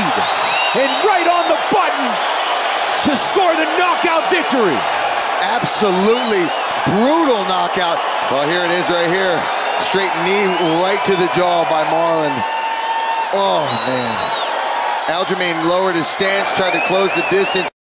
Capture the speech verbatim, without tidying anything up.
lead. And right on the button to score the knockout victory. Absolutely brutal knockout. Well, here it is right here. Straight knee right to the jaw by Marlon. Oh, man. Aljamain lowered his stance, tried to close the distance.